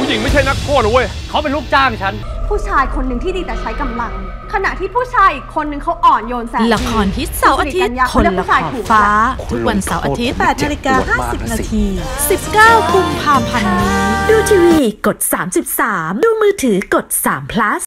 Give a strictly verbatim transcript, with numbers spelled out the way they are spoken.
หญิงไม่ใช่นักโทษนะเว้ยเขาเป็นลูกจ้างฉันผู้ชายคนหนึ่งที่ดีแต่ใช้กำลังขณะที่ผู้ชายอีกคนหนึ่งเขาอ่อนโยนแสนละครฮิตเสาร์อาทิตย์คนละขอบฟ้าทุกวันเสาร์อาทิตย์แปดนาฬิกาห้าสิบนาทีสิบเก้ากุมภาพันธ์นี้ดูทีวีกดสามสิบสามดูมือถือกดสาม plus